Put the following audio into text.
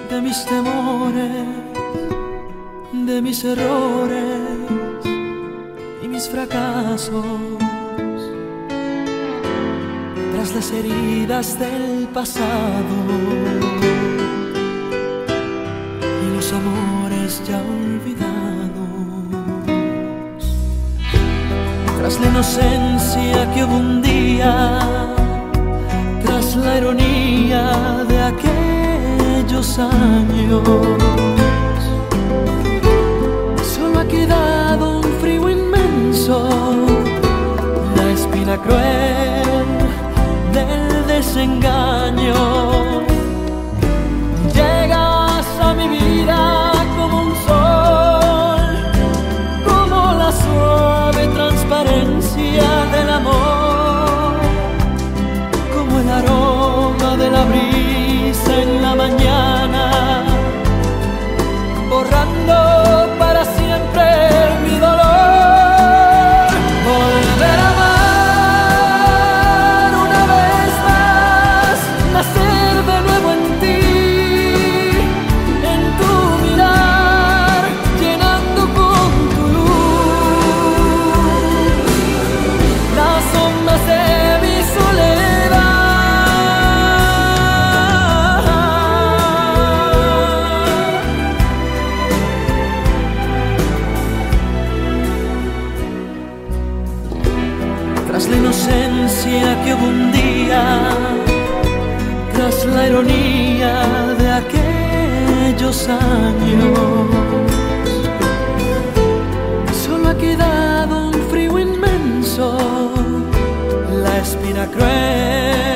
de mis temores, de mis errores y mis fracasos, tras las heridas del pasado y los amores ya olvidados, tras la inocencia que hubo un día, tras la ironía de aquellos años, solo ha quedado un frío inmenso, la espina cruel del desengaño. Llegas a mi vida como un sol, como la suave transparencia del amor, como el aroma de la brisa en la mañana, borrando para siempre mi dolor. Volver a amar una vez más, nacer de nuevo en ti, en tu mirar, llenando con tu luz las sombras de mi soledad. Tras la inocencia que hubo un día, tras la ironía de aquellos años, solo ha quedado un frío inmenso, la espina cruel